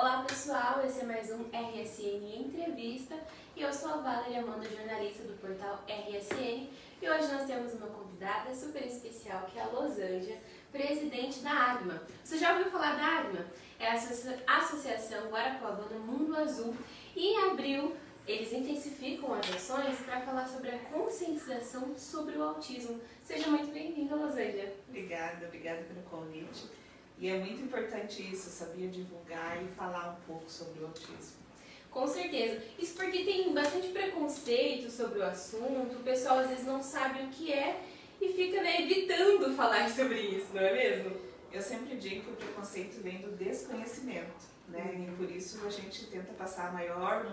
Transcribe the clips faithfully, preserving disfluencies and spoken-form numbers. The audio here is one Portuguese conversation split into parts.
Olá pessoal, esse é mais um R S N Entrevista e eu sou a Valeria Amanda, jornalista do portal R S N, e hoje nós temos uma convidada super especial que é a Losângela, presidente da AGMA. Você já ouviu falar da AGMA? É a Associação Guarapuavana Mundo Azul, e em abril eles intensificam as ações para falar sobre a conscientização sobre o autismo. Seja muito bem-vinda, Losângela. Obrigada, obrigada pelo convite. E é muito importante isso, sabia, divulgar e falar um pouco sobre o autismo. Com certeza. Isso porque tem bastante preconceito sobre o assunto, o pessoal às vezes não sabe o que é e fica, né, evitando falar sobre isso, não é mesmo? Eu sempre digo que o preconceito vem do desconhecimento, né? Uhum. E por isso a gente tenta passar maior,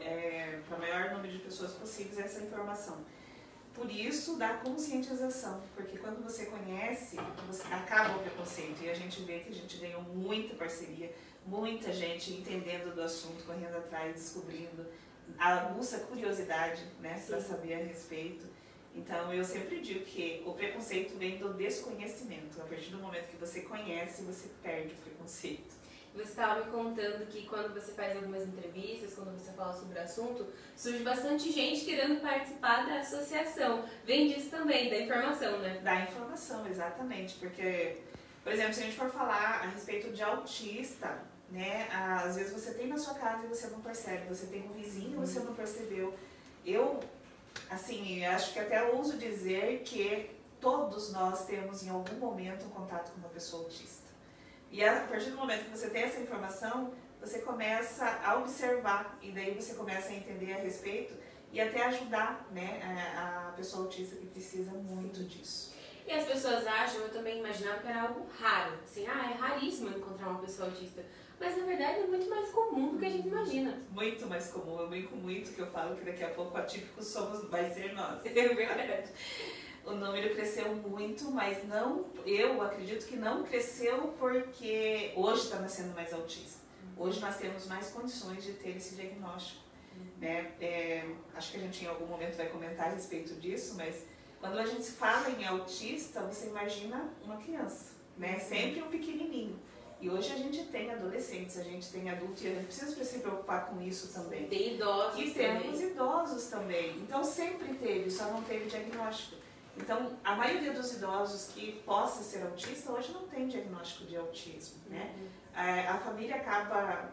é, para o maior número de pessoas possíveis essa informação. Por isso, da conscientização, porque quando você conhece, você acaba o preconceito, e a gente vê que a gente ganhou muita parceria, muita gente entendendo do assunto, correndo atrás, descobrindo, aguça a curiosidade, né, para saber a respeito. Então, eu sempre digo que o preconceito vem do desconhecimento. A partir do momento que você conhece, você perde o preconceito. Você estava me contando que quando você faz algumas entrevistas, quando você fala sobre o assunto, surge bastante gente querendo participar da associação. Vem disso também, da informação, né? Da informação, exatamente. Porque, por exemplo, se a gente for falar a respeito de autista, né, às vezes você tem na sua casa e você não percebe, você tem um vizinho e você não percebeu. Eu, assim, acho que até ouso dizer que todos nós temos em algum momento um contato com uma pessoa autista. E a partir do momento que você tem essa informação, você começa a observar e daí você começa a entender a respeito e até ajudar, né, a pessoa autista que precisa muito disso. E as pessoas acham, eu também imaginava que era algo raro, assim, ah, é raríssimo encontrar uma pessoa autista, mas na verdade é muito mais comum do que a gente imagina. Muito mais comum, eu brinco muito que eu falo que daqui a pouco atípicos somos, vai ser nós. É verdade. O número cresceu muito, mas não, eu acredito que não cresceu porque hoje está nascendo mais autista. Hoje nós temos mais condições de ter esse diagnóstico. Né? É, acho que a gente em algum momento vai comentar a respeito disso, mas quando a gente fala em autista, você imagina uma criança, né? Sempre um pequenininho. E hoje a gente tem adolescentes, a gente tem adultos, e a gente precisa se preocupar com isso também. Tem idosos e temos também. idosos também. Então sempre teve, só não teve diagnóstico. Então, a maioria dos idosos que possa ser autista, hoje não tem diagnóstico de autismo, né? Uhum. A, a família acaba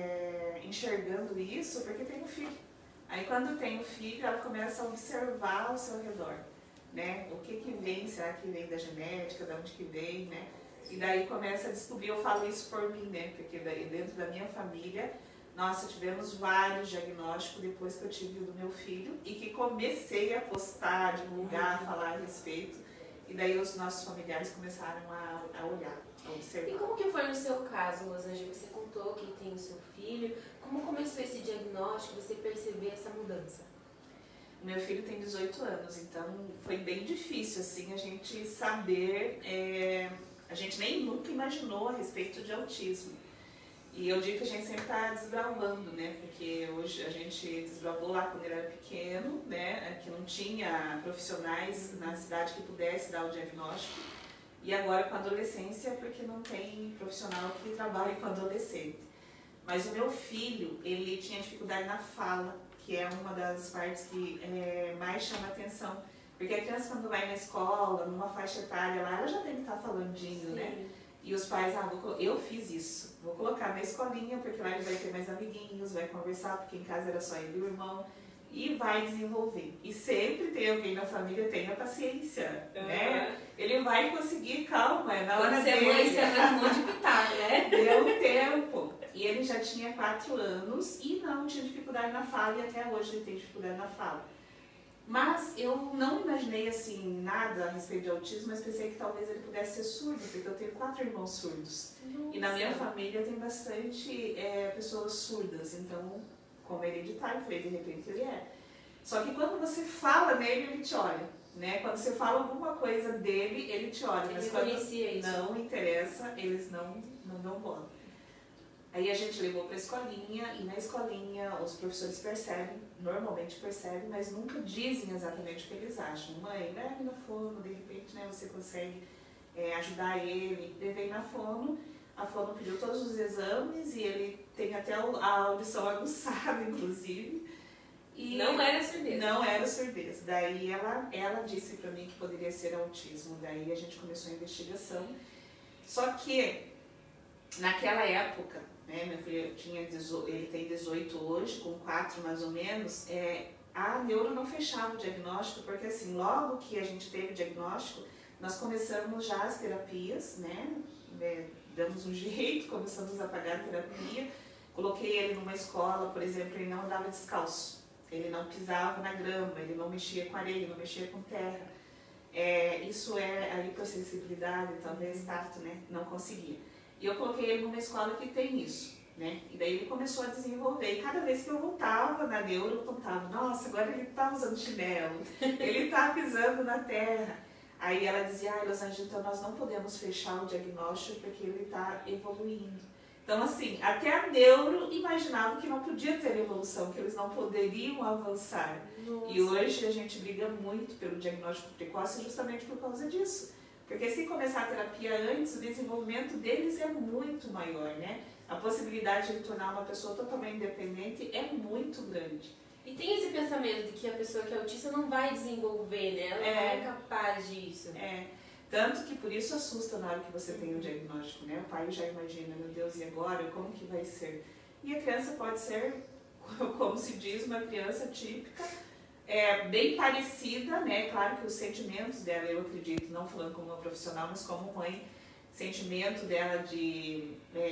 é, enxergando isso porque tem um filho. Aí, quando tem um filho, ela começa a observar ao seu redor, né? O que que vem, será que vem da genética, de onde que vem, né? E daí começa a descobrir, eu falo isso por mim, né? Porque daí, dentro da minha família, nossa, tivemos vários diagnósticos depois que eu tive o do meu filho e que comecei a postar, divulgar, uhum. falar a respeito. E daí os nossos familiares começaram a, a olhar, a observar. E como que foi no seu caso, Losângela? Você contou que tem o seu filho. Como começou esse diagnóstico, você perceber essa mudança? Meu filho tem dezoito anos, então foi bem difícil assim a gente saber, é, a gente nem nunca imaginou a respeito de autismo. E eu digo que a gente sempre está desbravando, né? Porque hoje a gente desbravou lá quando ele era pequeno, né? Que não tinha profissionais na cidade que pudesse dar o diagnóstico. E agora com a adolescência, porque não tem profissional que trabalhe com adolescente. Mas o meu filho, ele tinha dificuldade na fala, que é uma das partes que é, mais chama atenção. Porque a criança quando vai na escola, numa faixa etária lá, ela já tem que estar falandinho, Sim. né? E os pais, ah, vou, eu fiz isso, vou colocar na escolinha, porque lá ele vai ter mais amiguinhos, vai conversar, porque em casa era só ele e o irmão, e vai desenvolver. E sempre tem alguém na família, tenha paciência, uhum. né? Ele vai conseguir, calma, é na hora Quando dele. Você é mãe, você é um monte de pitaco, né? Deu tempo. E ele já tinha quatro anos e não tinha dificuldade na fala, e até hoje ele tem dificuldade na fala. Mas eu não imaginei assim nada a respeito de autismo, mas pensei que talvez ele pudesse ser surdo, porque eu tenho quatro irmãos surdos. Nossa. E na minha família tem bastante é, pessoas surdas, então, como é hereditário, foi de repente ele é. Só que quando você fala nele, ele te olha, né? Quando você fala alguma coisa dele, ele te olha. Ele mas quando isso. não interessa, eles não, não dão bola. Aí a gente levou para a escolinha, e na escolinha os professores percebem, normalmente percebem, mas nunca dizem exatamente o que eles acham. Mãe, leve na fono, de repente, né, você consegue é, ajudar ele. Levei na fono, A fono pediu todos os exames e ele tem até a audição aguçada, inclusive. E não era surdez. Não era surdez. Daí ela, ela disse para mim que poderia ser autismo. Daí a gente começou a investigação. Só que naquela época, né, meu filho tinha dezoito, ele tem dezoito hoje, com quatro mais ou menos, é, a neuro não fechava o diagnóstico, porque assim, logo que a gente teve o diagnóstico, nós começamos já as terapias, né, é, damos um jeito, começamos a pagar a terapia. Coloquei ele numa escola, por exemplo, ele não andava descalço, ele não pisava na grama, ele não mexia com areia, não mexia com terra. É, isso é a hipersensibilidade, talvez tato, né? Não conseguia. E eu coloquei ele numa escola que tem isso, né? E daí ele começou a desenvolver. E cada vez que eu voltava na neuro, eu contava, nossa, agora ele tá usando chinelo, ele tá pisando na terra. Aí ela dizia, ah, Rosângela, então nós não podemos fechar o diagnóstico porque ele tá evoluindo. Então, assim, até a neuro imaginava que não podia ter evolução, que eles não poderiam avançar. Nossa. E hoje a gente briga muito pelo diagnóstico precoce justamente por causa disso. Porque se começar a terapia antes, o desenvolvimento deles é muito maior, né? A possibilidade de tornar uma pessoa totalmente independente é muito grande. E tem esse pensamento de que a pessoa que é autista não vai desenvolver, né? Ela é. não é capaz disso. É. Tanto que por isso assusta na hora que você tem o diagnóstico, né? O pai já imagina, meu Deus, e agora? Como que vai ser? E a criança pode ser, como se diz, uma criança típica, é, bem parecida, né? Claro que os sentimentos dela, eu acredito, não falando como uma profissional, mas como mãe, sentimento dela de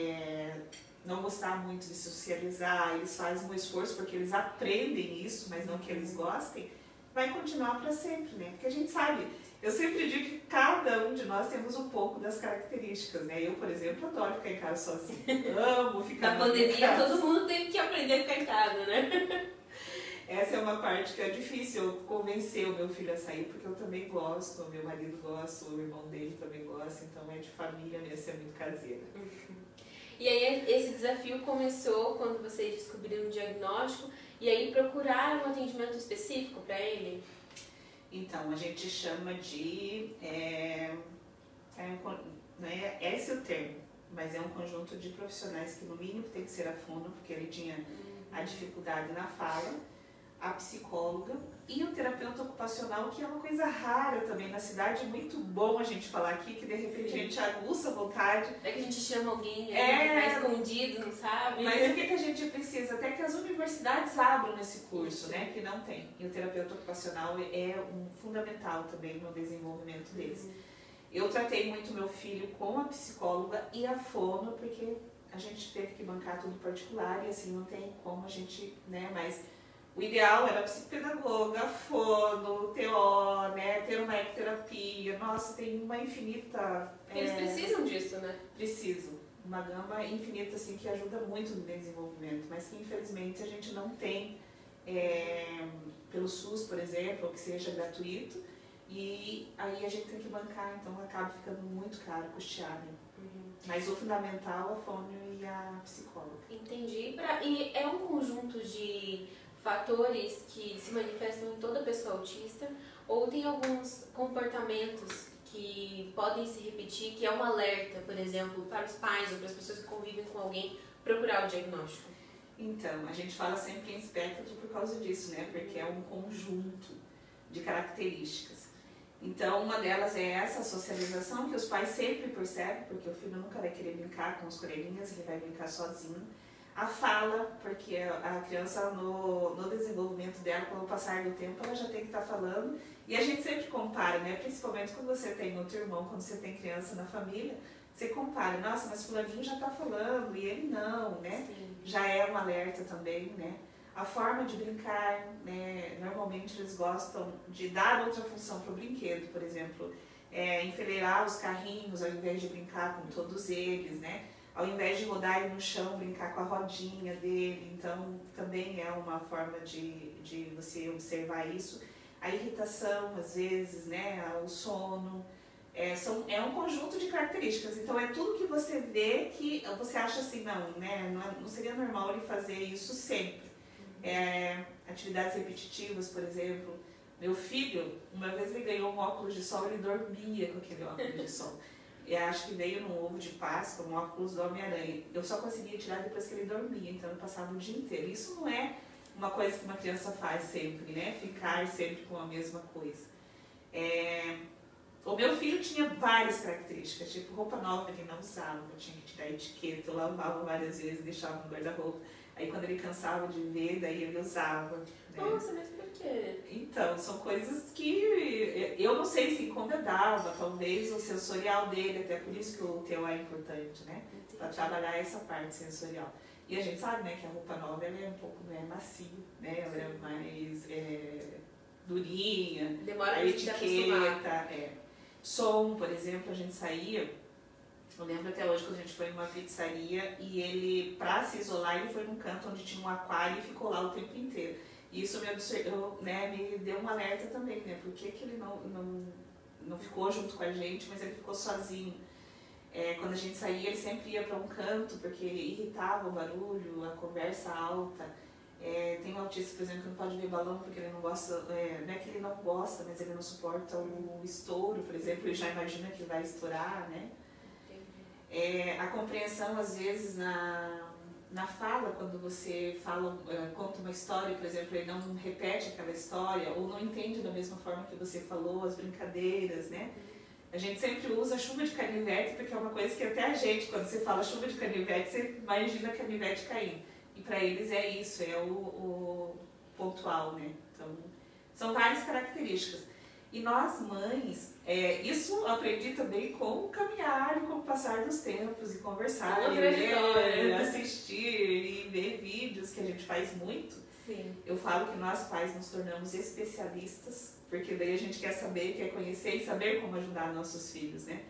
é, não gostar muito de socializar, eles fazem um esforço porque eles aprendem isso, mas não que eles gostem, vai continuar para sempre, né? Porque a gente sabe... Eu sempre digo que cada um de nós temos um pouco das características, né? Eu, por exemplo, adoro ficar em casa sozinha. Amo ficar na pandemia, todo mundo teve que aprender a ficar em casa, né? Essa é uma parte que é difícil eu convencer o meu filho a sair, porque eu também gosto, o meu marido gosta, o irmão dele também gosta, então é de família mesmo, é muito caseira. Uhum. E aí esse desafio começou quando vocês descobriram o diagnóstico e aí procuraram um atendimento específico para ele? Então, a gente chama de, é, é, não é esse é o termo, mas é um conjunto de profissionais que no mínimo tem que ser a fono, porque ele tinha a dificuldade na fala, a psicóloga e o terapeuta ocupacional, que é uma coisa rara também na cidade, é muito bom a gente falar aqui, que de repente a gente aguça a vontade. É que a gente chama alguém é, que tá escondido, não sabe? Mas o que, que a gente precisa? Até que as universidades abram esse curso, né? Que não tem. E o terapeuta ocupacional é um fundamental também no desenvolvimento deles. Uhum. Eu tratei muito meu filho com a psicóloga e a fono, porque a gente teve que bancar tudo particular e assim não tem como a gente, né? Mas o ideal era psicopedagoga, fono, T O, né, ter uma ecoterapia. Nossa, tem uma infinita... Eles é, precisam disso, né? Precisam. Uma gama infinita, assim, que ajuda muito no desenvolvimento, mas que infelizmente a gente não tem é, pelo SUS, por exemplo, ou que seja gratuito, e aí a gente tem que bancar, então acaba ficando muito caro, custeado. Uhum. Mas o fundamental é a fono e a psicóloga. Entendi. Pra, e é um conjunto de fatores que se manifestam em toda pessoa autista, ou tem alguns comportamentos que podem se repetir, que é um alerta, por exemplo, para os pais ou para as pessoas que convivem com alguém, procurar o diagnóstico? Então, a gente fala sempre em espectro por causa disso, né? Porque é um conjunto de características. Então, uma delas é essa socialização que os pais sempre percebem, porque o filho nunca vai querer brincar com os coleguinhas, ele vai brincar sozinho. A fala, porque a criança no, no desenvolvimento dela, com o passar do tempo, ela já tem que estar falando. E a gente sempre compara, né? Principalmente quando você tem outro irmão, quando você tem criança na família, você compara, nossa, mas fulaninho já está falando e ele não, né? Sim. Já é um alerta também, né? A forma de brincar, né? Normalmente eles gostam de dar outra função para o brinquedo, por exemplo, é, enfileirar os carrinhos ao invés de brincar com todos eles, né? Ao invés de rodar ele no chão, brincar com a rodinha dele. Então, também é uma forma de, de você observar isso. A irritação, às vezes, né? O sono. É, são, é um conjunto de características. Então, é tudo que você vê que você acha assim, não, né? Não, não seria normal ele fazer isso sempre. É, atividades repetitivas, por exemplo. Meu filho, uma vez ele ganhou um óculos de sol, ele dormia com aquele óculos de sol. eu acho que veio num ovo de Páscoa, um óculos do Homem-Aranha. Eu só conseguia tirar depois que ele dormia, então eu passava o dia inteiro. Isso não é uma coisa que uma criança faz sempre, né? Ficar sempre com a mesma coisa. É... O meu filho tinha várias características, tipo roupa nova ele não usava, eu tinha que tirar a etiqueta, eu lavava várias vezes, deixava no guarda-roupa. Aí quando ele cansava de ver, daí ele usava. Né? Nossa, mas por quê? Então, são coisas que eu não sei se incomodava, talvez o sensorial dele, até por isso que o teu é importante, né? Para trabalhar essa parte sensorial. E a gente sabe, né, que a roupa nova ela é um pouco mais macia, né? Ela é mais é, durinha, demora a etiqueta, é. Som, por exemplo, a gente saía, eu lembro até hoje quando a gente foi numa pizzaria e ele, para se isolar, ele foi num canto onde tinha um aquário e ficou lá o tempo inteiro. E isso me, eu, né, me deu um alerta também, né? Por que, que ele não, não, não ficou junto com a gente, mas ele ficou sozinho. É, quando a gente saía, ele sempre ia para um canto, porque irritava o barulho, a conversa alta. É, tem um autista, por exemplo, que não pode ver balão porque ele não gosta, é, não é que ele não gosta, mas ele não suporta o estouro, por exemplo, ele já imagina que vai estourar, né? É, a compreensão, às vezes, na, na fala, quando você fala, conta uma história, por exemplo, ele não repete aquela história, ou não entende da mesma forma que você falou, as brincadeiras, né? A gente sempre usa chuva de canivete, porque é uma coisa que até a gente, quando você fala chuva de canivete, você imagina canivete caindo. E para eles é isso, é o, o pontual, né? Então, são várias características. E nós, mães, é, isso eu aprendi também com o caminhar e com o passar dos tempos, e conversar, e ler, assistir, e ver vídeos, que a gente faz muito. Sim. Eu falo que nós pais nos tornamos especialistas, porque daí a gente quer saber, quer conhecer e saber como ajudar nossos filhos, né?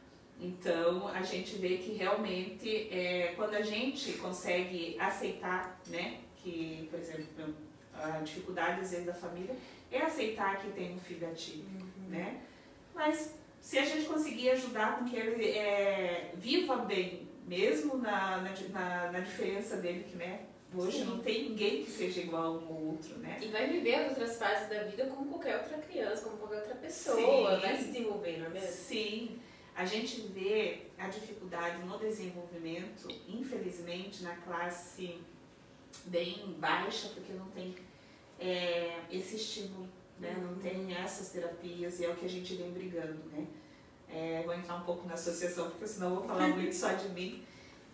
Então, a gente vê que realmente, é, quando a gente consegue aceitar, né, que, por exemplo, a dificuldade às vezes da família é aceitar que tem um filho ativo, uhum. né? Mas se a gente conseguir ajudar com que ele é, viva bem, mesmo na, na, na, na diferença dele, que, né, hoje Sim. não tem ninguém que seja igual um ou outro, né? E vai viver as outras fases da vida como qualquer outra criança, como qualquer outra pessoa, Sim. vai se desenvolver, não é mesmo? Sim. A gente vê a dificuldade no desenvolvimento, infelizmente, na classe bem baixa, porque não tem é, esse estímulo, né? Não tem essas terapias, e é o que a gente vem brigando, né? É, vou entrar um pouco na associação, porque senão eu vou falar muito só de mim.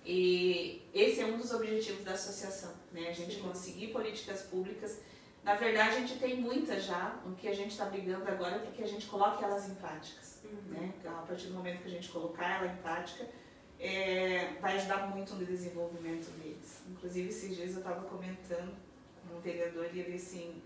E esse é um dos objetivos da associação, né? A gente Sim. conseguir políticas públicas. Na verdade, a gente tem muitas já, o que a gente está brigando agora é porque a gente coloque elas em práticas. Uhum. Né? Então, a partir do momento que a gente colocar ela em prática, é, vai ajudar muito no desenvolvimento deles. Inclusive, esses dias eu estava comentando com um vereador e ele assim,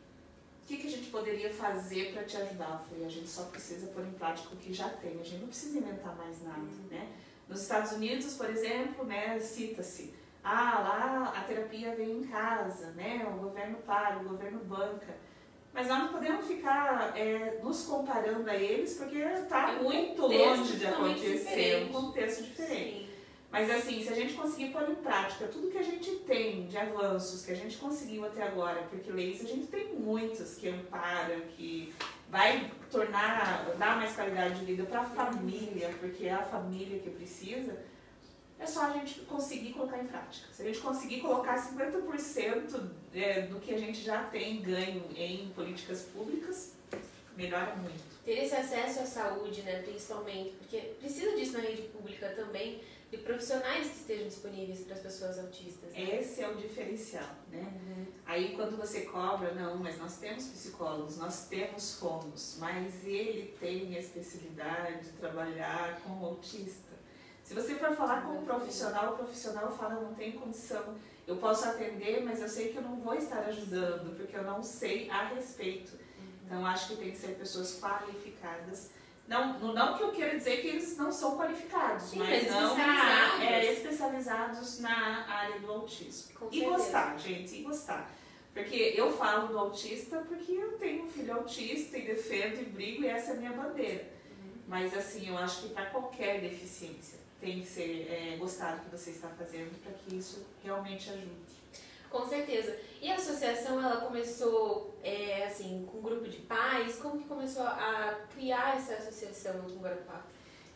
o que, que a gente poderia fazer para te ajudar? Eu falei, a gente só precisa pôr em prática o que já tem, a gente não precisa inventar mais nada. Uhum. Né? Nos Estados Unidos, por exemplo, né, cita-se, ah, lá a terapia vem em casa, né, o governo paga, o governo banca. Mas nós não podemos ficar é, nos comparando a eles, porque está é muito longe de acontecer, é um contexto diferente. Sim. Mas assim, se a gente conseguir pôr em prática tudo que a gente tem de avanços, que a gente conseguiu até agora, porque leis a gente tem muitas que amparam, que vai tornar, dar mais qualidade de vida para a família, porque é a família que precisa, é só a gente conseguir colocar em prática. Se a gente conseguir colocar cinquenta por cento é, do que a gente já tem ganho em políticas públicas, melhora muito. Ter esse acesso à saúde, né, principalmente, porque precisa disso na rede pública também, de profissionais que estejam disponíveis para as pessoas autistas. Né? Esse é o diferencial, né? Uhum. Aí quando você cobra, não, mas nós temos psicólogos, nós temos fomos, mas ele tem a especialidade de trabalhar com o autista. Se você for falar com um profissional, o profissional fala, não tem condição, eu posso atender, mas eu sei que eu não vou estar ajudando, porque eu não sei a respeito. Então, acho que tem que ser pessoas qualificadas. Não, não que eu queira dizer que eles não são qualificados, Sim, mas não especializados. Na, é, especializados na área do autismo. Com e certeza. Gostar, gente, e gostar. Porque eu falo do autista porque eu tenho um filho autista e defendo e brigo, e essa é a minha bandeira. Uhum. Mas, assim, eu acho que para qualquer deficiência tem que ser é, gostar do que você está fazendo para que isso realmente ajude. Com certeza. E a associação, ela começou, é, assim, com um grupo de pais? Como que começou a criar essa associação com o Guarupá?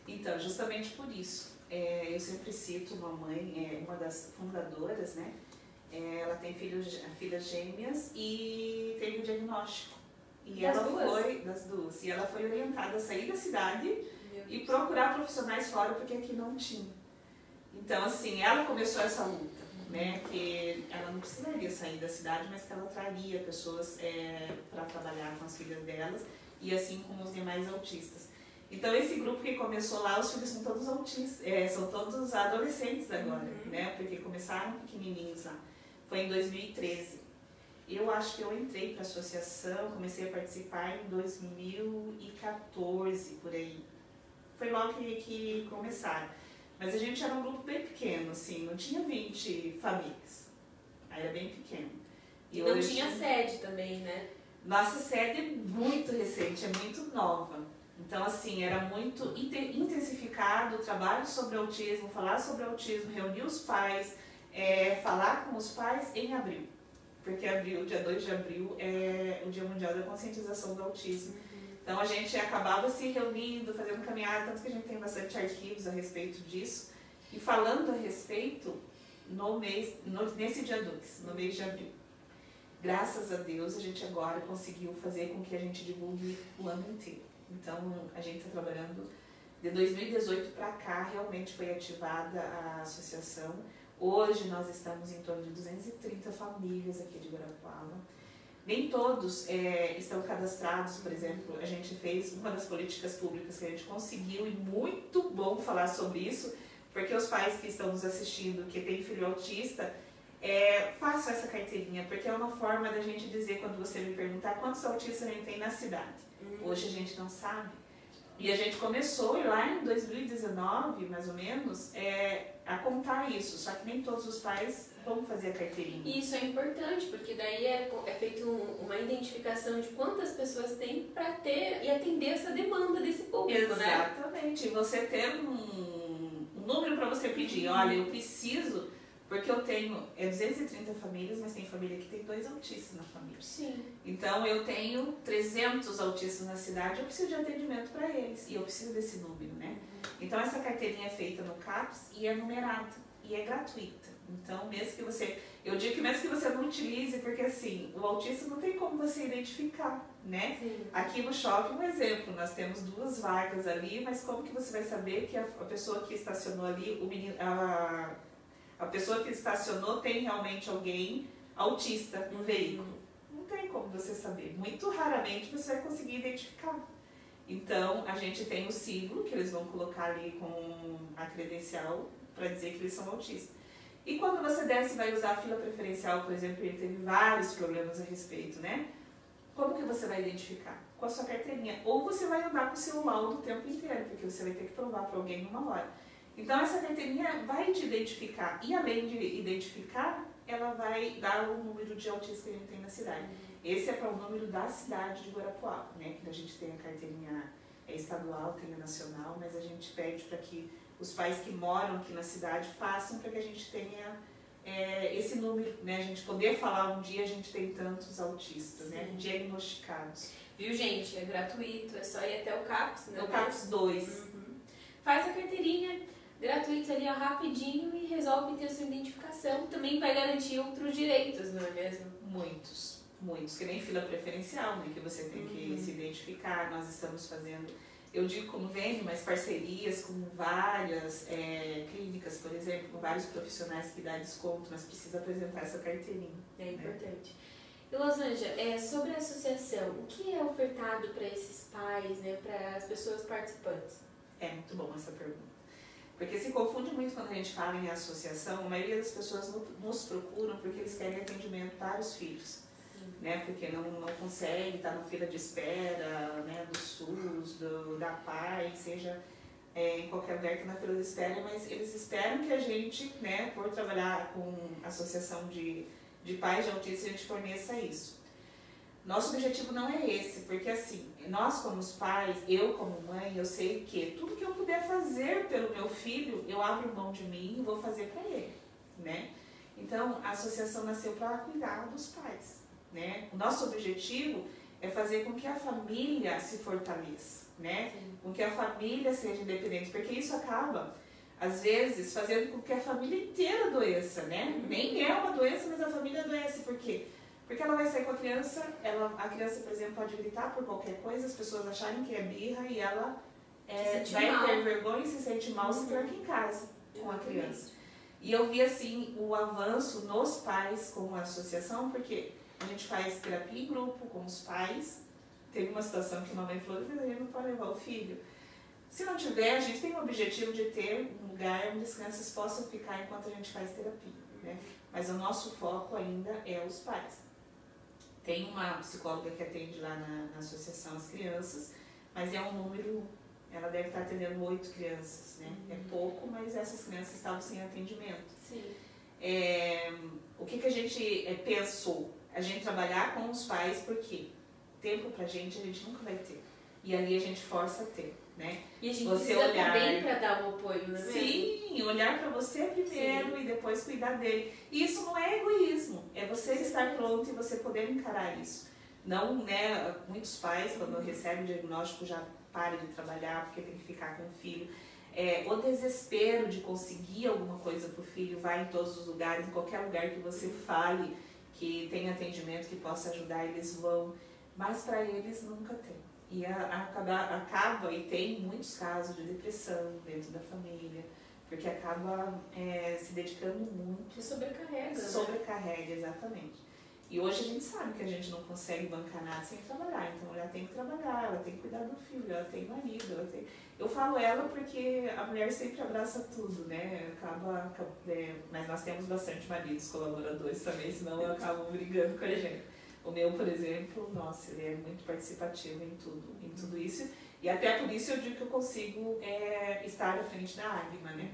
Então, justamente por isso. É, eu sempre cito uma mãe, é, uma das fundadoras, né? É, ela tem filhos, filhas gêmeas e teve o diagnóstico. E das ela duas? foi, das duas, e ela foi orientada a sair da cidade e procurar profissionais fora, porque aqui não tinha. Então, assim, ela começou essa luta, né? Que ela não precisaria sair da cidade, mas que ela traria pessoas é, para trabalhar com as filhas delas, e assim como os demais autistas. Então, esse grupo que começou lá, os filhos são todos autistas, é, são todos adolescentes agora, uhum. né? Porque começaram pequenininhos lá. Foi em dois mil e treze. Eu acho que eu entrei para a associação, comecei a participar em dois mil e quatorze, por aí. Foi logo que, que começaram. Mas a gente era um grupo bem pequeno, assim, não tinha vinte famílias. Aí era bem pequeno. E, e não hoje, tinha sede também, né? Nossa sede é muito recente, é muito nova. Então, assim, era muito intensificado o trabalho sobre autismo, falar sobre autismo, reunir os pais, é, falar com os pais em abril. Porque abril, dia dois de abril, é o Dia Mundial da Conscientização do Autismo. Uhum. Então, a gente acabava se reunindo, fazendo caminhada, tanto que a gente tem bastante arquivos a respeito disso. E falando a respeito no mês, no, nesse dia dois, no mês de abril. Graças a Deus, a gente agora conseguiu fazer com que a gente divulgue o ano inteiro. Então, a gente está trabalhando de dois mil e dezoito para cá, realmente foi ativada a associação. Hoje nós estamos em torno de duzentas e trinta famílias aqui de Guarapuava. Nem todos é, estão cadastrados, por exemplo, a gente fez uma das políticas públicas que a gente conseguiu, e muito bom falar sobre isso, porque os pais que estão nos assistindo, que têm filho autista, é, façam essa carteirinha, porque é uma forma da gente dizer, quando você me perguntar quantos autistas a gente tem na cidade. Hoje a gente não sabe. E a gente começou lá em dois mil e dezenove, mais ou menos, é, a contar isso. Só que nem todos os pais vão fazer a carteirinha. E isso é importante, porque daí é, é feita um, uma identificação de quantas pessoas tem para ter e atender essa demanda desse público, exatamente. né? Exatamente. E você ter um, um número para você pedir. Olha, eu preciso... Porque eu tenho é, duzentas e trinta famílias, mas tem família que tem dois autistas na família. Sim. Então, eu tenho trezentos autistas na cidade, eu preciso de atendimento para eles. E eu preciso desse número, né? Uhum. Então, essa carteirinha é feita no CAPS e é numerada. E é gratuita. Então, mesmo que você... Eu digo que mesmo que você não utilize, porque assim, o autista não tem como você identificar, né? Sim. Aqui no shopping, um exemplo, nós temos duas vagas ali, mas como que você vai saber que a, a pessoa que estacionou ali, o menino... A, A pessoa que estacionou tem realmente alguém autista no veículo. Não tem como você saber. Muito raramente você vai conseguir identificar. Então, a gente tem o siglo, que eles vão colocar ali com a credencial para dizer que eles são autistas. E quando você desce e vai usar a fila preferencial, por exemplo, ele teve vários problemas a respeito, né? Como que você vai identificar? Com a sua carteirinha. Ou você vai andar com o seu laudo o tempo inteiro, porque você vai ter que provar para alguém numa hora. Então, essa carteirinha vai te identificar. E, além de identificar, ela vai dar o número de autistas que a gente tem na cidade. Esse é para o número da cidade de Guarapuava, né? Que a gente tem a carteirinha estadual, tem a nacional, mas a gente pede para que os pais que moram aqui na cidade façam para que a gente tenha é, esse número, né? A gente poder falar um dia a gente tem tantos autistas, né? Diagnosticados. Viu, gente? É gratuito, é só ir até o CAPS, né? O CAPS dois. Uhum. Faz a carteirinha gratuito ali, ó, rapidinho, e resolve ter sua identificação. Também vai garantir outros direitos, não é mesmo? Muitos, muitos. Que nem fila preferencial, né? Que você tem que uhum. se identificar. Nós estamos fazendo, eu digo convênio, mas parcerias com várias é, clínicas, por exemplo, com vários profissionais que dá desconto, mas precisa apresentar essa carteirinha. É importante. Né? E, Losângela, é, sobre a associação, o que é ofertado para esses pais, né, para as pessoas participantes? É muito bom essa pergunta. Porque se confunde muito quando a gente fala em associação, a maioria das pessoas nos procuram porque eles querem atendimento para os filhos, né? Porque não, não consegue estar na fila de espera, né? Do SUS, do, da P A I, seja é, em qualquer lugar que na fila de espera, mas eles esperam que a gente, né, por trabalhar com associação de, de pais de autistas, a gente forneça isso. Nosso objetivo não é esse, porque assim, nós como os pais, eu como mãe, eu sei que tudo que eu puder fazer pelo meu filho, eu abro mão de mim e vou fazer para ele, né? Então, a associação nasceu para cuidar dos pais, né? O nosso objetivo é fazer com que a família se fortaleça, né? Sim. Com que a família seja independente, porque isso acaba, às vezes, fazendo com que a família inteira adoeça, né? Uhum. Nem é uma doença, mas a família adoece. Por quê? Porque ela vai sair com a criança, ela, a criança, por exemplo, pode gritar por qualquer coisa, as pessoas acharem que é birra e ela é, vai mal. ter vergonha e se sente mal, se Uhum. tranca em casa com a Exatamente. criança. E eu vi, assim, o avanço nos pais com a associação, porque a gente faz terapia em grupo com os pais. Teve uma situação que uma mãe falou, a gente não pode levar o filho. Se não tiver, a gente tem o objetivo de ter um lugar onde as crianças possam ficar enquanto a gente faz terapia, né? Mas o nosso foco ainda é os pais. Tem uma psicóloga que atende lá na, na associação as crianças, mas é um número, ela deve estar atendendo oito crianças, né? É pouco, mas essas crianças estavam sem atendimento. Sim. É, o que, que a gente é, pensou? A gente trabalhar com os pais, porque tempo pra gente a gente nunca vai ter. E ali a gente força a ter, né? E a gente Você precisa olhar... também para dar um apoio, não é mesmo? Sim, olhar para você primeiro. Sim. E depois cuidar dele. E isso não é egoísmo, é você Sim. estar pronto e você poder encarar isso. Não, né, muitos pais, quando recebem o diagnóstico, já param de trabalhar porque tem que ficar com o filho. É, o desespero de conseguir alguma coisa para o filho, vai em todos os lugares, em qualquer lugar que você fale que tem atendimento que possa ajudar, eles vão. Mas para eles nunca tem. E a, a, acaba, acaba, e tem muitos casos de depressão dentro da família, porque acaba é, se dedicando muito. Sobrecarrega. Sobrecarrega, exatamente. E hoje a gente sabe que a gente não consegue bancar nada sem trabalhar, então ela tem que trabalhar, ela tem que cuidar do filho, ela tem marido, ela tem... Eu falo ela porque a mulher sempre abraça tudo, né? Acaba, acaba é, mas nós temos bastante maridos colaboradores também, senão acabam brigando com a gente. O meu, por exemplo, nossa, ele é muito participativo em tudo, em tudo isso. E até por isso eu digo que eu consigo é, estar à frente da Águima, né?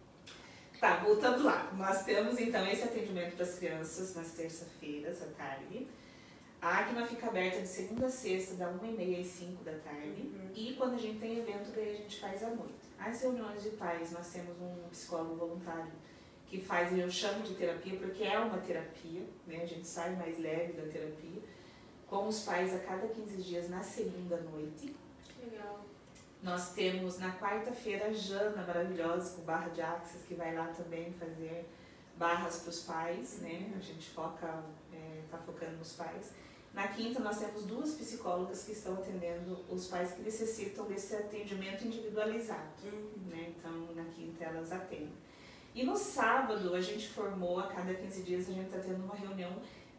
Tá, voltando lá. Nós temos então esse atendimento para as crianças nas terça-feiras à tarde. A Águima fica aberta de segunda a sexta, da uma e meia às cinco da tarde. Uhum. E quando a gente tem evento, daí a gente faz à noite. As reuniões de pais, nós temos um psicólogo voluntário que faz, eu chamo de terapia porque é uma terapia, né? A gente sai mais leve da terapia, com os pais a cada quinze dias na segunda noite. Legal. Nós temos na quarta-feira a Jana maravilhosa com barra de axis, que vai lá também fazer barras para os pais, uhum. né? A gente foca, é, tá focando nos pais. Na quinta nós temos duas psicólogas que estão atendendo os pais que necessitam desse atendimento individualizado, uhum. né? Então na quinta elas atendem. E no sábado a gente formou, a cada quinze dias a gente está tendo uma reunião,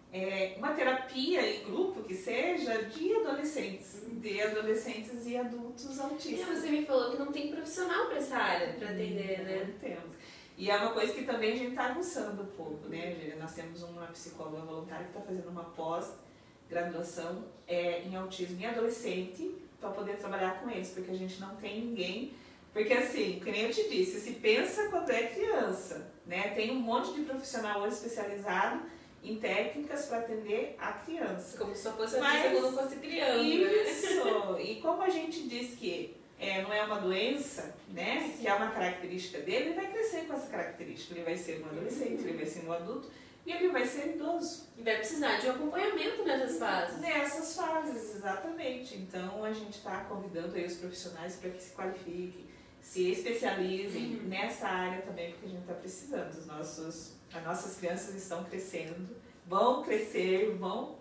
é, uma terapia em grupo que seja de adolescentes, de adolescentes e adultos autistas. E você me falou que não tem profissional para essa área para atender, né? Não temos. E é uma coisa que também a gente está aguçando um pouco, né? Nós temos uma psicóloga voluntária que está fazendo uma pós-graduação é, em autismo e adolescente para poder trabalhar com eles, porque a gente não tem ninguém. Porque assim, que nem eu te disse, se pensa quando é criança, né? Tem um monte de profissional hoje especializado em técnicas para atender a criança. Como se só fosse autista quando fosse criança. Isso! E como a gente diz que é, não é uma doença, né? Sim. Que é uma característica dele, ele vai crescer com essa característica. Ele vai ser um adolescente, ele vai ser um adulto e ele vai ser idoso. E vai precisar de um acompanhamento nessas fases. Nessas fases, exatamente. Então a gente está convidando aí os profissionais para que se qualifiquem, se especializem uhum. nessa área também, porque a gente está precisando. Os nossos, as nossas crianças estão crescendo, vão crescer, vão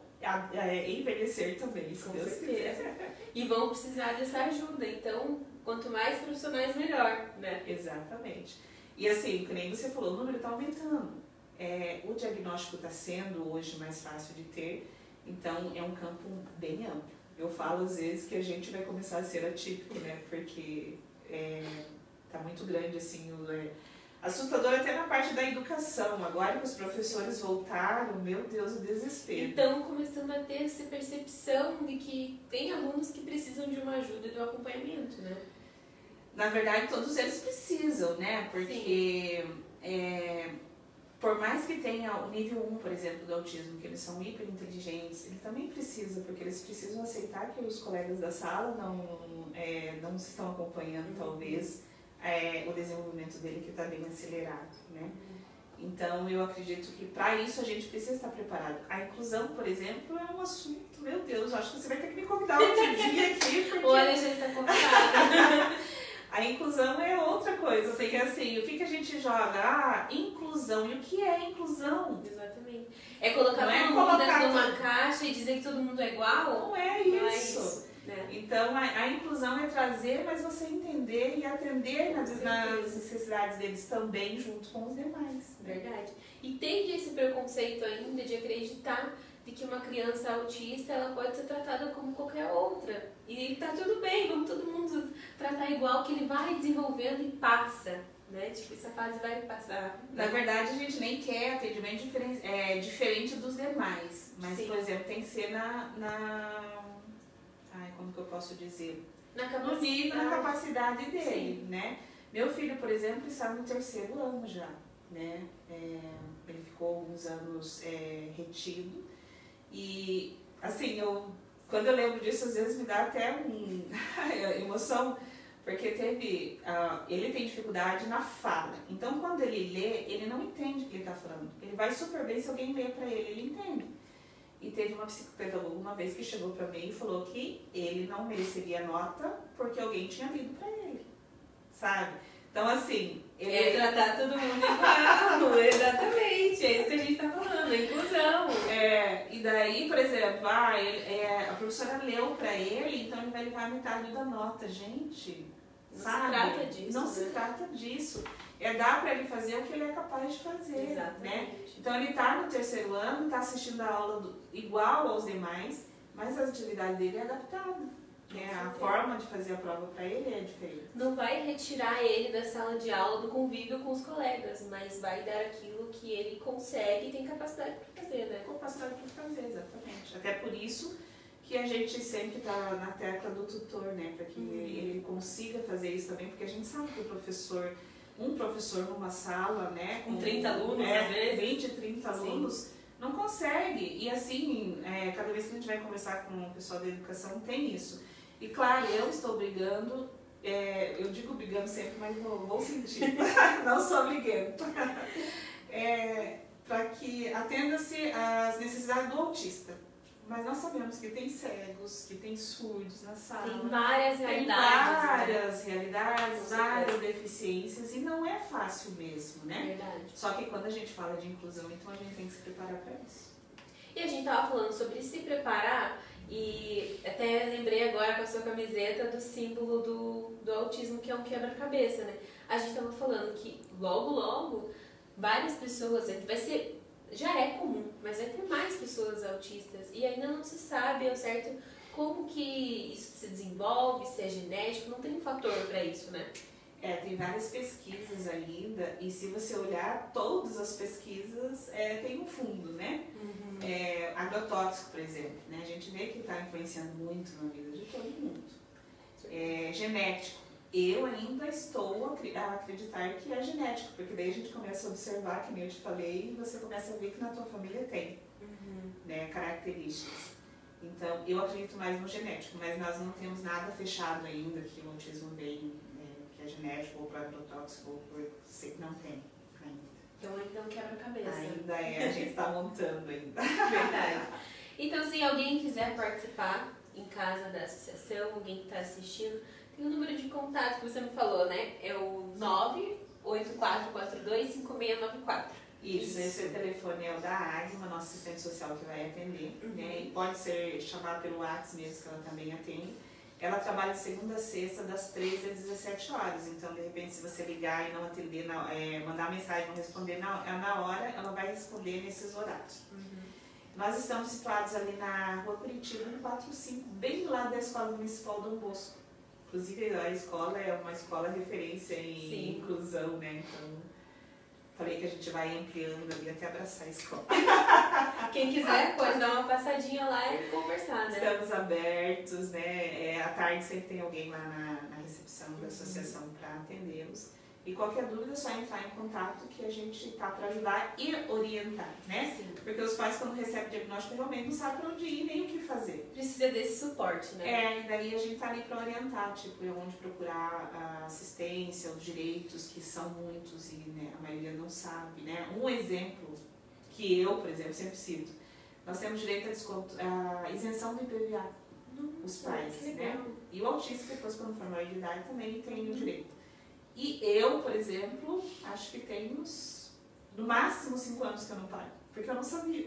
é, envelhecer também, se Com Deus certeza. quiser. E vão precisar dessa ajuda, então quanto mais profissionais, melhor, né? Exatamente. E assim, como nem você falou, o número está aumentando. É, o diagnóstico está sendo hoje mais fácil de ter, então é um campo bem amplo. Eu falo às vezes que a gente vai começar a ser atípico, né? Porque é, tá muito grande assim, o, é, assustador até na parte da educação. Agora que os professores voltaram, meu Deus, o desespero. Então começando a ter essa percepção de que tem alunos que precisam de uma ajuda e de um acompanhamento, né? Na verdade, todos eles precisam, né? Porque é, por mais que tenha o nível um, por exemplo, do autismo, que eles são hiper inteligentes, ele também precisa, porque eles precisam aceitar que os colegas da sala não, é, não estão acompanhando, uhum. talvez, é, o desenvolvimento dele que está bem acelerado, né? Uhum. Então, eu acredito que para isso a gente precisa estar preparado. A inclusão, por exemplo, é um assunto, meu Deus, acho que você vai ter que me convidar outro dia aqui, porque... Olha, já está convidada. A inclusão é outra coisa, porque assim, o que, que a gente joga? Ah, inclusão. E o que é inclusão? Exatamente. É colocar não todo é mundo colocar dentro de uma tudo. caixa e dizer que todo mundo é igual? Não é Não é isso. isso, né? Então, a, a inclusão é trazer, mas você entender e atender nas, nas necessidades deles também, junto com os demais. Verdade. E tem esse preconceito ainda de acreditar de que uma criança autista ela pode ser tratada como qualquer outra. E tá tudo bem, vamos todo mundo tratar igual, que ele vai desenvolvendo e passa. Né? Tipo, essa fase vai passar. Na verdade, a gente nem quer atendimento diferente, é, diferente dos demais. Mas, Sim. por exemplo, tem que ser na... na... Ai, como que eu posso dizer? Na No capacidade. nível, na capacidade dele, Sim. né? Meu filho, por exemplo, está no terceiro ano já, né? É, ele ficou alguns anos é, retido. E, assim, eu, quando eu lembro disso, às vezes me dá até um emoção, porque teve, uh, ele tem dificuldade na fala. Então, quando ele lê, ele não entende o que ele está falando. Ele vai super bem se alguém lê para ele, ele entende. E teve uma psicopedagoga uma vez que chegou para mim e falou que ele não mereceria nota porque alguém tinha lido para ele, sabe? Então, assim... Ele... É tratar todo mundo igual, exatamente, é isso que a gente tá falando, a inclusão. É, e daí, por exemplo, ah, ele, é, a professora leu para ele, então ele vai levar metade da nota. Gente, não sabe? se trata disso. Não né? se trata disso. É dar para ele fazer o que ele é capaz de fazer, Exatamente. né? Então ele está no terceiro ano, está assistindo a aula do, igual aos demais, mas a atividade dele é adaptada. Né? A forma de fazer a prova para ele é diferente. Não vai retirar ele da sala de aula, do convívio com os colegas, mas vai dar aquilo que ele consegue e tem capacidade para fazer, né? Capacidade para fazer, exatamente. Até por isso que a gente sempre está na tecla do tutor, né? Para que uhum. ele consiga fazer isso também, porque a gente sabe que o professor, um professor numa sala, né? Com trinta alunos, é, às vezes. vinte, trinta alunos, sim. Não consegue. E assim, é, cada vez que a gente vai conversar com o pessoal da educação, tem isso. E claro, eu estou brigando, é, eu digo brigando sempre, mas no bom sentido, não só brigando, é, para que atenda-se às necessidades do autista. Mas nós sabemos que tem cegos, que tem surdos na sala. Tem várias realidades. Tem várias né? realidades, várias deficiências, e não é fácil mesmo, né? Verdade. Só que quando a gente fala de inclusão, então a gente tem que se preparar para isso. E a gente estava falando sobre se preparar, e até lembrei agora com a sua camiseta do símbolo do, do autismo, que é um quebra-cabeça, né? A gente estava falando que logo, logo, várias pessoas, vai ser, já é comum, mas vai ter mais pessoas autistas e ainda não se sabe ao certo como que isso se desenvolve, se é genético, não tem um fator para isso, né? É, tem várias pesquisas ainda, e se você olhar todas as pesquisas, é, tem um fundo, né? Uhum. É, agrotóxico, por exemplo, né? A gente vê que está influenciando muito na vida de todo mundo. É, genético. Eu ainda estou a acreditar que é genético, porque daí a gente começa a observar, que nem eu te falei, e você começa a ver que na tua família tem uhum. né, características. Então, eu acredito mais no genético, mas nós não temos nada fechado ainda que o autismo vem, né, que é genético, ou para agrotóxico, ou por não tem ainda. Então ainda não quebra a cabeça. Ainda é, a gente está montando ainda. Verdade. Então, se alguém quiser participar em casa da associação, alguém que está assistindo, tem o número de contato que você me falou, né? É o nove oito quatro quatro dois cinco seis nove quatro. Isso, esse telefone é o da Agma, nossa assistente social que vai atender. Uhum. Né? E pode ser chamado pelo WhatsApp mesmo, que ela também atende. Ela trabalha de segunda a sexta, das treze às dezessete horas. Então, de repente, se você ligar e não atender, não, é, mandar mensagem e não responder na, na hora, ela vai responder nesses horários. Uhum. Nós estamos situados ali na Rua Curitiba, cento e quarenta e cinco, bem do lado da Escola Municipal Dom Bosco. Inclusive, a escola é uma escola referência em Sim. inclusão, né? Então, falei que a gente vai ampliando ali até abraçar a escola. Quem quiser pode dar uma passadinha lá e conversar, né? Estamos abertos, né? É, à tarde sempre tem alguém lá na, na recepção da associação para atendê-los. E qualquer dúvida é só entrar em contato que a gente tá para ajudar e orientar, né? Sim. Porque os pais, quando recebem o diagnóstico, realmente não sabem para onde ir nem o que fazer. Precisa desse suporte, né? É, e daí a gente tá ali para orientar, tipo, onde procurar a assistência, os direitos, que são muitos e né, a maioria não sabe, né? Um exemplo que eu, por exemplo, sempre cito, nós temos direito a desconto, a isenção do I P V A, os pais, né? E o autista, depois, quando for maior de idade, também tem o direito. E eu, por exemplo, acho que tenho uns, no máximo cinco anos que eu não pago, porque eu não sabia.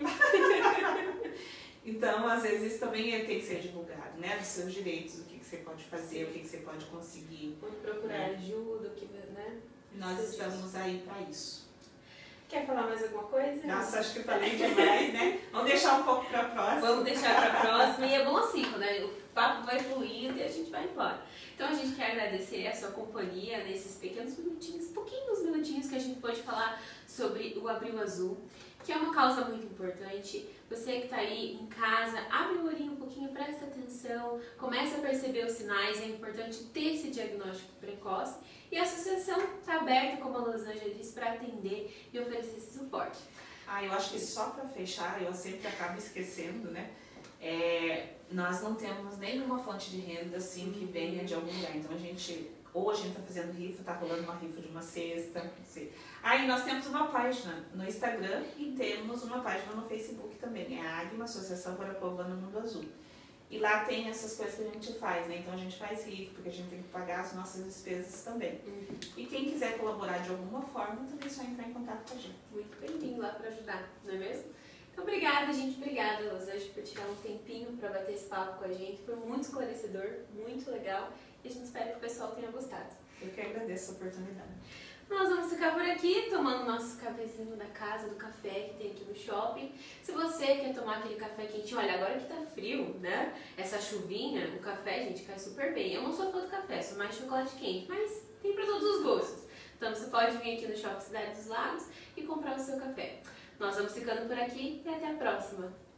Então, às vezes, também tem que ser divulgado, né? Dos seus direitos, o que, que você pode fazer, o que, que você pode conseguir. Onde procurar né? ajuda, o que, né? Nós Precisa estamos disso. aí para isso. Quer falar mais alguma coisa? Nossa, acho que eu falei demais, né? Vamos deixar um pouco para a próxima. Vamos deixar para a próxima. E é bom assim, né? O papo vai fluindo e a gente vai embora. Então a gente quer agradecer a sua companhia nesses pequenos minutinhos, pouquinhos minutinhos que a gente pode falar sobre o Abril Azul, que é uma causa muito importante. Você que está aí em casa, abre o olhinho um pouquinho, presta atenção, comece a perceber os sinais, é importante ter esse diagnóstico precoce. E a associação está aberta, como a Losângela disse, para atender e oferecer esse suporte. Ah, eu acho que só para fechar, eu sempre acabo esquecendo, né? É, nós não temos nenhuma fonte de renda assim que venha de algum lugar. Então a gente, ou a gente está fazendo rifa, está rolando uma rifa de uma cesta, não sei. Aí nós temos uma página no Instagram e temos uma página no Facebook também. É a Agma, Associação Guarapuavana Mundo Azul. E lá tem essas coisas que a gente faz, né? Então a gente faz rifa, porque a gente tem que pagar as nossas despesas também. Uhum. E quem quiser colaborar de alguma forma, também é só entrar em contato com a gente. Muito bem-vindo lá para ajudar, não é mesmo? Então, obrigada, gente. Obrigada, Losângela, por tirar um tempinho para bater esse papo com a gente. Foi muito esclarecedor, muito legal. E a gente espera que o pessoal tenha gostado. Eu que agradeço a oportunidade. Nós vamos ficar por aqui, tomando nosso cafezinho da casa, do café que tem aqui no shopping. Se você quer tomar aquele café quentinho, olha, agora que tá frio, né? Essa chuvinha, o café, gente, cai super bem. Eu não sou fã do café, sou mais chocolate quente, mas tem para todos os gostos. Então você pode vir aqui no Shopping Cidade dos Lagos e comprar o seu café. Nós vamos ficando por aqui e até a próxima.